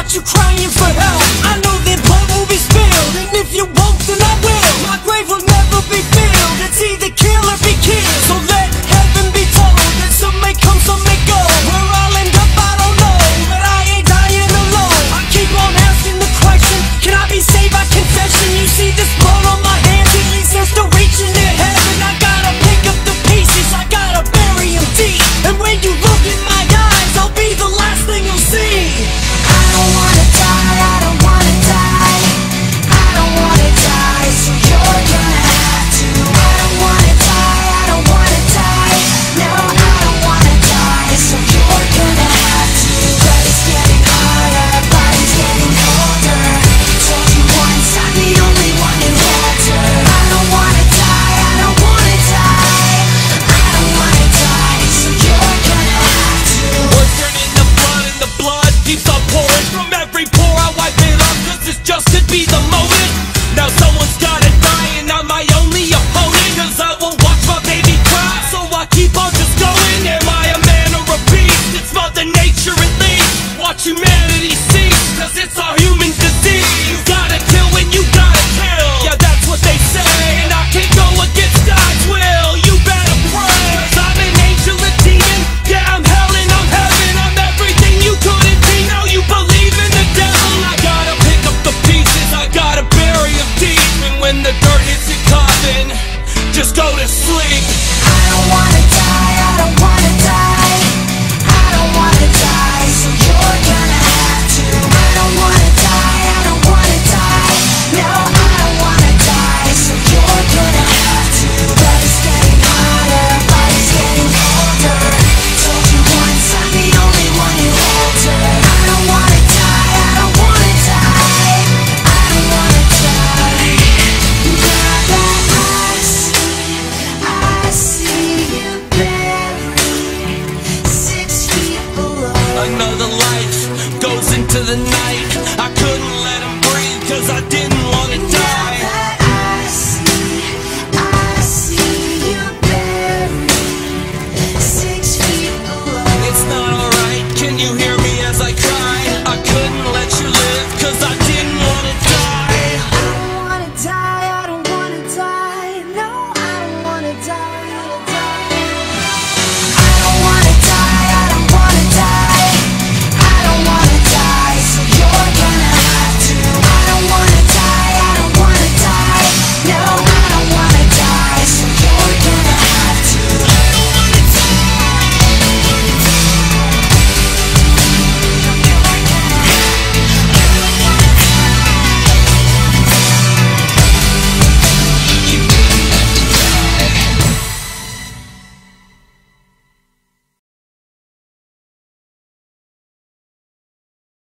got you crying for help. I know that blood will be spilled, and if you won't, then I will. My grave will never be filled. It's either kill or be killed. So let heaven be told that some may come, some may go. Where I'll end up, I don't know, but I ain't dying alone. I keep on asking the question, can I be saved by confession? You see this blood on my hands, it leads us to reaching to heaven. I gotta pick up the pieces, I gotta bury them deep. And when you look in my eyes, I'll be the last thing you'll see. I don't wanna die, I don't wanna die. I don't wanna die, so you're gonna have to. I don't wanna die, I don't wanna die. No, I don't wanna die, so you're gonna have to. But it's getting harder, body's getting colder. Told you once, I'm the only one who falter. I don't wanna die, I don't wanna die. I don't wanna die, so you're gonna have to. We're turning the blood and the blood keeps on pouring from every pore. I wipe it off, cause this just could be the moment. Now someone's gotta die and I'm my only opponent. Cause I won't watch my baby cry, so I keep on just going. Am I a man or a beast? It's Mother Nature at least. Watch humanity cease, cause it's our human disease. You gotta kill when you gotta kill. Yeah, that's what they say, and I can't go against God's will. You better pray, cause I'm an angel, a demon. Yeah, I'm hell and I'm heaven. I'm everything you couldn't be. Now you believe in the devil. I gotta pick up the pieces, I gotta bury them deep. And when the dirt hits your coffin, just go to sleep. I don't wanna die, I don't wanna die. I don't wanna die, so you're gonna have to. I don't wanna die, I don't wanna die. No, I don't wanna die, so you're gonna have to. But it's getting harder, body's getting colder. Told you once, I'm the only one who altered. I don't wanna die, I don't wanna die. I don't wanna die. Now that I see you buried 6 feet below. Another life goes into the night.